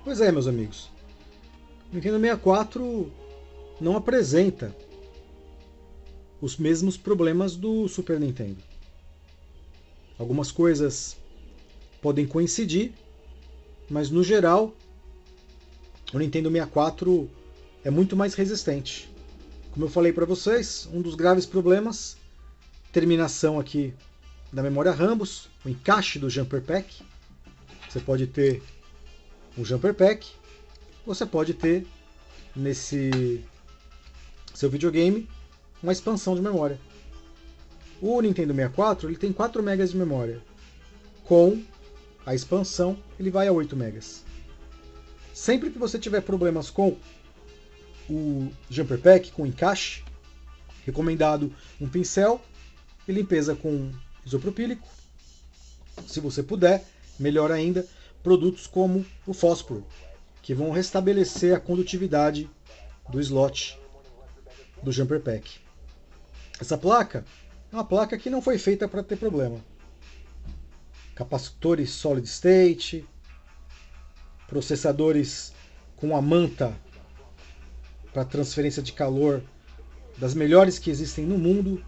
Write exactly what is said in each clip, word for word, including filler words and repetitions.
Pois é, meus amigos. O Nintendo sessenta e quatro não apresenta os mesmos problemas do Super Nintendo. Algumas coisas podem coincidir, mas no geral o Nintendo sessenta e quatro é muito mais resistente. Como eu falei para vocês, um dos graves problemas, terminação aqui da memória Rambus, o encaixe do Jumper Pack. Você pode ter um Jumper Pack, você pode ter nesse seu videogame uma expansão de memória. O Nintendo sessenta e quatro ele tem quatro megas de memória. Com a expansão ele vai a oito megas. Sempre que você tiver problemas com o Jumper Pack, com encaixe, recomendado um pincel e limpeza com isopropílico. Se você puder, melhor ainda, produtos como o fósforo, que vão restabelecer a condutividade do slot do Jumper Pack. Essa placa é uma placa que não foi feita para ter problema. Capacitores solid state, processadores com a manta para transferência de calor das melhores que existem no mundo,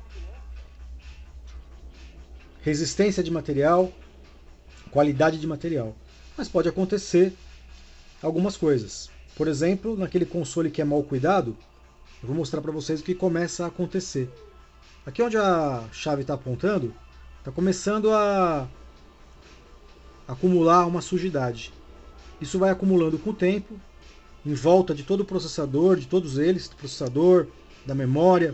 resistência de material, qualidade de material. Mas pode acontecer algumas coisas. Por exemplo, naquele console que é mal cuidado, eu vou mostrar para vocês o que começa a acontecer. Aqui onde a chave está apontando, está começando a acumular uma sujidade. Isso vai acumulando com o tempo, em volta de todo o processador, de todos eles, do processador, da memória.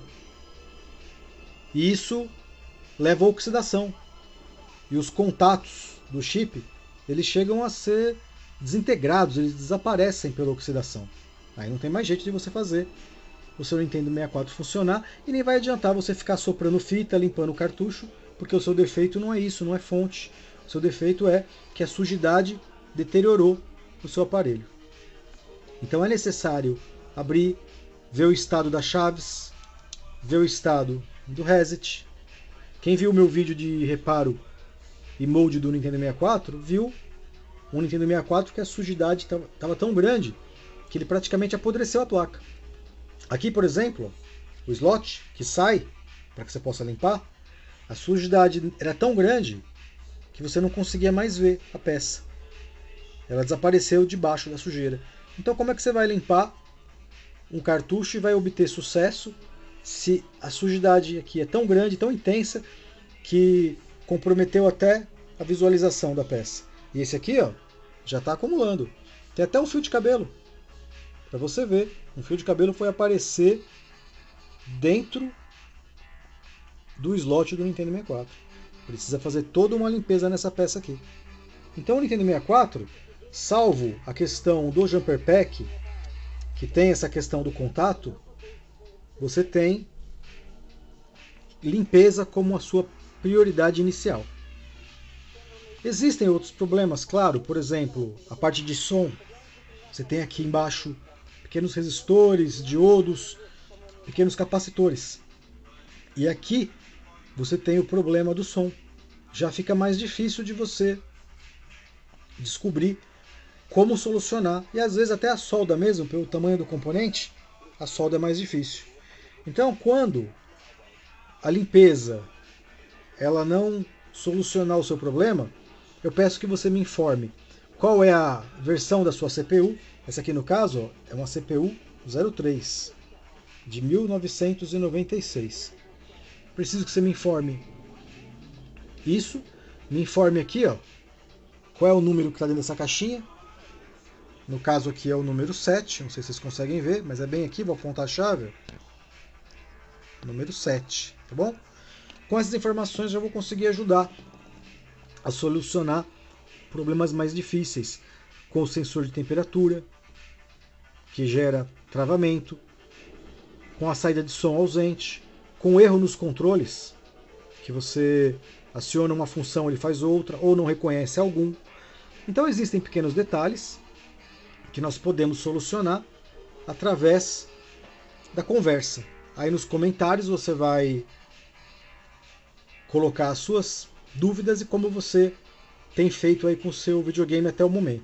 E isso leva à oxidação. E os contatos do chip, eles chegam a ser desintegrados, eles desaparecem pela oxidação. Aí não tem mais jeito de você fazer o seu Nintendo sessenta e quatro funcionar, e nem vai adiantar você ficar soprando fita, limpando o cartucho, porque o seu defeito não é isso, não é fonte. O seu defeito é que a sujidade deteriorou o seu aparelho. Então é necessário abrir, ver o estado das chaves, ver o estado do reset. Quem viu o meu vídeo de reparo e molde do Nintendo sessenta e quatro, viu um Nintendo sessenta e quatro que a sujidade estava tão grande que ele praticamente apodreceu a placa. Aqui, por exemplo, o slot que sai, para que você possa limpar, a sujidade era tão grande que você não conseguia mais ver a peça. Ela desapareceu debaixo da sujeira. Então como é que você vai limpar um cartucho e vai obter sucesso se a sujidade aqui é tão grande, tão intensa, que comprometeu até a visualização da peça? E esse aqui, ó, já está acumulando. Tem até um fio de cabelo. Para você ver, um fio de cabelo foi aparecer dentro do slot do Nintendo sessenta e quatro. Precisa fazer toda uma limpeza nessa peça aqui. Então o Nintendo sessenta e quatro, salvo a questão do Jumper Pack, que tem essa questão do contato, você tem limpeza como a sua prioridade inicial. Existem outros problemas, claro, por exemplo, a parte de som. Você tem aqui embaixo pequenos resistores, diodos, pequenos capacitores. E aqui você tem o problema do som. Já fica mais difícil de você descobrir como solucionar. E às vezes até a solda mesmo, pelo tamanho do componente, a solda é mais difícil. Então quando a limpeza ela não solucionar o seu problema, eu peço que você me informe qual é a versão da sua C P U. Essa aqui no caso ó, é uma C P U zero três de mil novecentos e noventa e seis. Preciso que você me informe isso. Me informe aqui ó, qual é o número que está dentro dessa caixinha. No caso aqui é o número sete, não sei se vocês conseguem ver, mas é bem aqui, vou apontar a chave. Número sete, tá bom? Com essas informações eu vou conseguir ajudar a solucionar problemas mais difíceis, com o sensor de temperatura, que gera travamento, com a saída de som ausente, com erro nos controles, que você aciona uma função, ele faz outra, ou não reconhece algum. Então existem pequenos detalhes que nós podemos solucionar através da conversa. Aí nos comentários você vai colocar as suas dúvidas e como você tem feito aí com o seu videogame até o momento.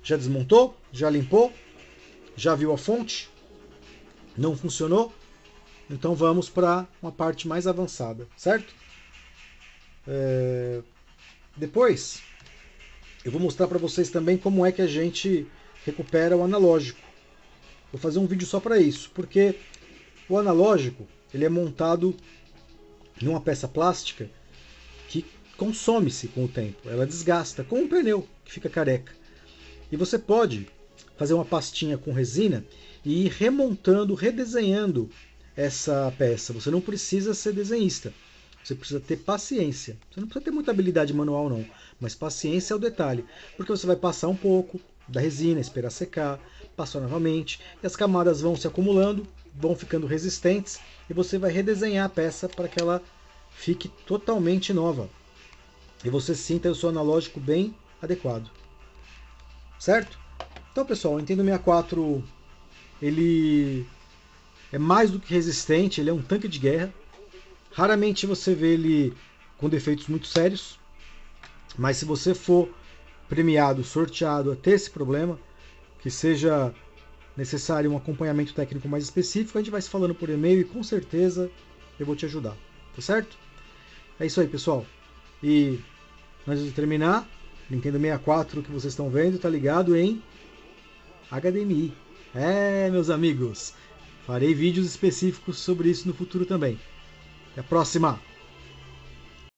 Já desmontou? Já limpou? Já viu a fonte? Não funcionou? Então vamos para uma parte mais avançada, certo? É... Depois eu vou mostrar para vocês também como é que a gente recupera o analógico. Vou fazer um vídeo só para isso, porque o analógico ele é montado numa peça plástica que consome-se com o tempo, ela desgasta, como um pneu que fica careca. E você pode fazer uma pastinha com resina e ir remontando, redesenhando essa peça. Você não precisa ser desenhista, você precisa ter paciência. Você não precisa ter muita habilidade manual não, mas paciência é o detalhe, porque você vai passar um pouco da resina, esperar secar, passar novamente, e as camadas vão se acumulando, vão ficando resistentes, e você vai redesenhar a peça para que ela fique totalmente nova. E você sinta o seu analógico bem adequado. Certo? Então, pessoal, o Nintendo sessenta e quatro ele é mais do que resistente, ele é um tanque de guerra. Raramente você vê ele com defeitos muito sérios, mas se você for premiado, sorteado a ter esse problema, que seja necessário um acompanhamento técnico mais específico, a gente vai se falando por e-mail e com certeza eu vou te ajudar, tá certo? É isso aí, pessoal. E antes de terminar, Nintendo sessenta e quatro que vocês estão vendo está ligado em H D M I. É, meus amigos, farei vídeos específicos sobre isso no futuro também. Até a próxima!